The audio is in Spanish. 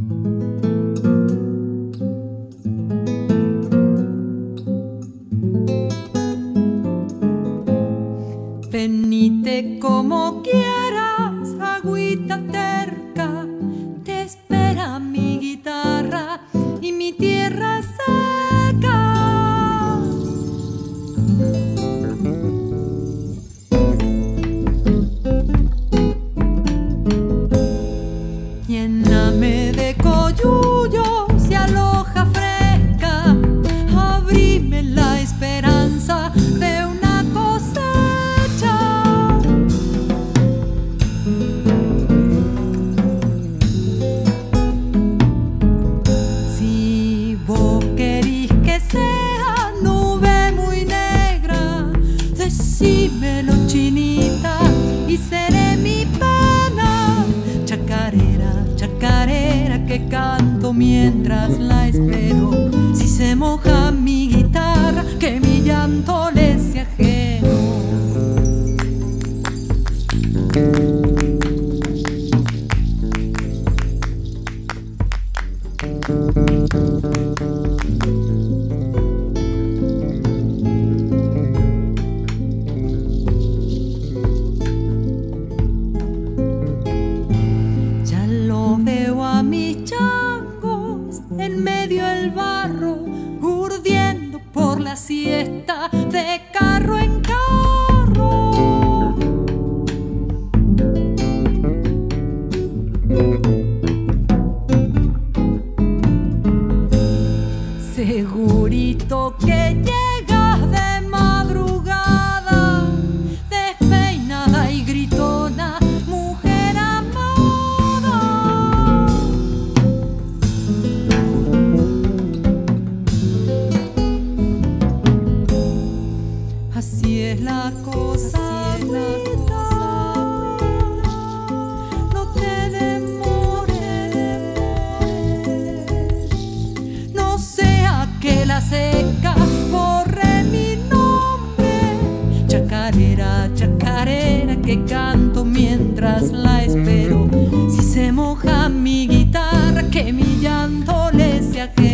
Venite como quieras, agüita terca, te espera mi guitarra y mi tierra seca. Lléname de coyullos y aloja fresca, abrime la esperanza de una cosecha. Si vos querís que sea nube muy negra, decímelo, chinita, y seré mi pena. Chacarera, chacarera, que canto mientras la espero. Si se moja mi guitarra, que mi llanto le sea ajeno. Ya lo veo a mis changos en medio del barro, urdiendo por la siesta de carro en carro. Segurito que llegas de madrugada, despeinada y gritona, mujer amada. Así es la cosa, no te demores, no sea que la seca borre mi nombre. Chacarera, chacarera, que canto mientras la espero. Si se moja mi guitarra, que mi llanto le sea ajeno.